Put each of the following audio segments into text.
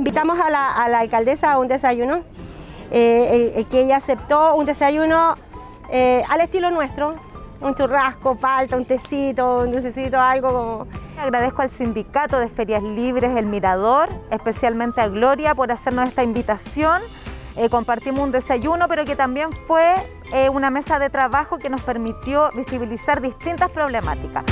Invitamos a la alcaldesa a un desayuno, que ella aceptó un desayuno al estilo nuestro, un churrasco, palta, un tecito, un dulcecito, algo como... Agradezco al Sindicato de Ferias Libres El Mirador, especialmente a Gloria por hacernos esta invitación. Compartimos un desayuno, pero que también fue una mesa de trabajo que nos permitió visibilizar distintas problemáticas.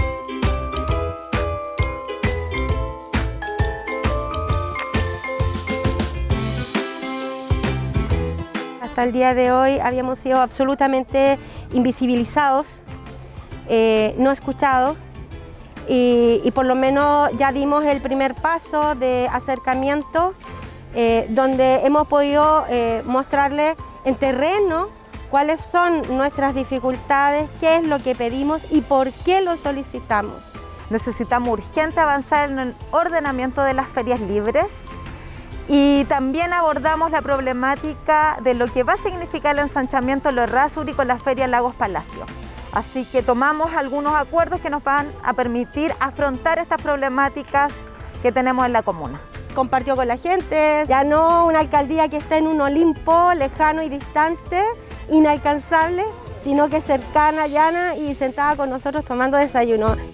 Hasta el día de hoy habíamos sido absolutamente invisibilizados, no escuchados, y por lo menos ya dimos el primer paso de acercamiento, donde hemos podido mostrarles en terreno cuáles son nuestras dificultades, qué es lo que pedimos y por qué lo solicitamos. Necesitamos urgente avanzar en el ordenamiento de las ferias libres. Y también abordamos la problemática de lo que va a significar el ensanchamiento de los Errázuri con la Feria Lagos Palacio. Así que tomamos algunos acuerdos que nos van a permitir afrontar estas problemáticas que tenemos en la comuna. Compartió con la gente, ya no una alcaldía que está en un Olimpo lejano y distante, inalcanzable, sino que cercana, llana y sentada con nosotros tomando desayuno.